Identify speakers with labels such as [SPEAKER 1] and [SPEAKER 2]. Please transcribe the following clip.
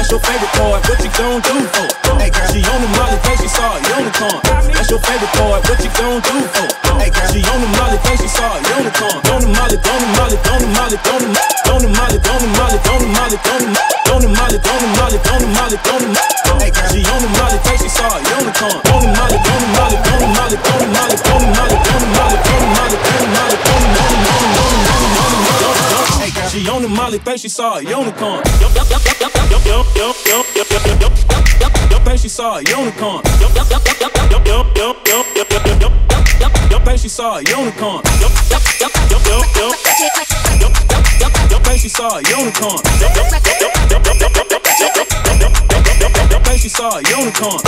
[SPEAKER 1] That's your favorite part, what you gon' do for? Hey girl, she on the molly, think she saw a unicorn. That's your favorite part, what you gon' do for? Hey girl, she on the molly, think she saw a unicorn. On the molly, on the molly, on the molly, on the molly, on the molly, on the molly, on the molly, on the molly, on the molly, on the molly, on the molly. Hey girl, she on the molly, think she saw a unicorn. On the molly, on the molly, on the molly, on the molly, on the molly, on the molly, on the molly, on the molly, on the molly. Hey girl, she on the molly, think she saw a unicorn. Think she saw a unicorn. Think she saw a unicorn. Think she saw a unicorn. Think she saw a unicorn.